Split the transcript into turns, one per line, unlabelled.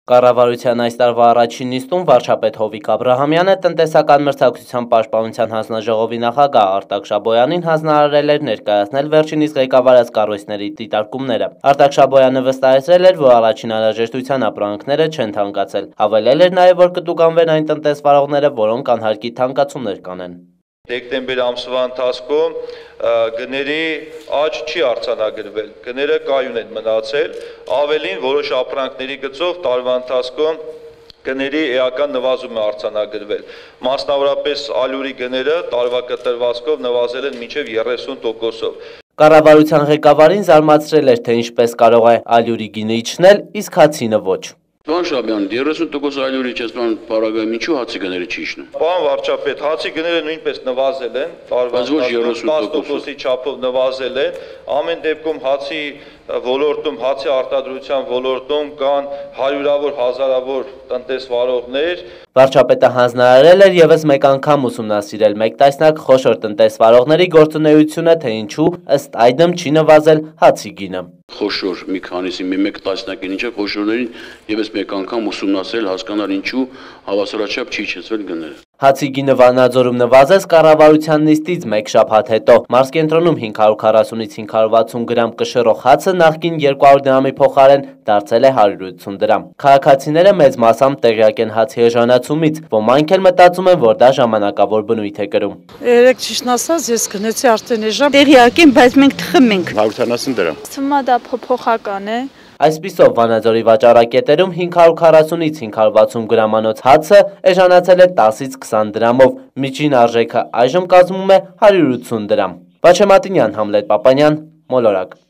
Կառավարության այս տարվա առաջին նիստում վարչապետ Հովիկ Աբրահամյանը տնտեսական մրցակցության պաշտպանության հանձնաժողովի նախագահ Արտակ Շաբոյանին հանձնարարել էր ներկայացնել վերջինիս ղեկավարած կառույցների դիտարկումները։ Արտակ Շաբոյանը վստահեցրել էր, որ առաջին անհրաժեշտության ապրանքները չեն թանկացել։ Հավելել էր նաև, որ կտուգանվեն այն տնտեսվարողները, որոնք անհարկի թանկացումներ կանեն։
Դեկտեմբեր ամսվա ընթացքում գների աճ չի արձանագրվել, գները կայուն են մնացել, ավելին որոշ ապրանքների գծով տարվա ընթացքում գների էական նվազում է արձանագրվել, մասնավորապես ալյուրի գները տարվա կտրվածքով նվազել են մինչև 30%-ով։
Կառավարության ղեկավարին զարմացրել էր, թե ինչպես կարող է ալյուրի գինը իջնել, իսկ հացինը ոչ։
Պարոն Շաբյան, 30% ալյուրի չեսման պարագայում ինչու հացի գները չի իջնում։
Պարոն վարչապետ, հացի գները նույնպես նվազել են, տարվա 10%-ի չափով նվազել են, ամեն դեպքում հացի ոլորտում, հացի արտադրության ոլորտում կան հարյուրավոր, հազարավոր տնտեսվարողներ։
Վարչապետը հանձնարարել էր եւս մեկ անգամ ուսումնասիրել մեկ տասնյակ խոշոր տնտեսվարողների գործունեությունը, թե ինչու ըստ այդմ չի նվազել հացի գինը։
Խոշոր մի քանիսի մեկ տասնյակին ինչը խոշորներին եւս մեկ անգամ ուսումնասիրել, հասկանալ ինչու հավասարաչափ չի իջեցվել գները։
Հացի գինը Վանաձորում նվազեց կառավարության նիստից մեկ շաբաթ հետո։ Մարզկենտրոնում 540-ից 560 գրամ կշռող հացը նախկին 200 դրամի փոխարեն դարձել է 180 դրամ։ Քաղաքացիները մեծ մասամբ տեղյակ են հացի էժանացումից, ոմանք էլ մտածում են, որ դա ժամանակավոր բնույթ է կրում։
Երեք ճիշտն ասած, ես գնեցի արդեն էժան։ Տեղյակ եմ, բայց մենք թխում ենք։
170 դրամ։
Թվում է դա փոփոխական է։
Այսպիսով Վանաձորի վաճառակետերում 540-ից 560 գրամանոց հացը էժանացել է 10-ից 20 դրամով, միջին արժեքը այժմ կազմում է 180 դրամ։ Վաչե Մատինյան, Համլետ Պապանյան, Մոլորակ։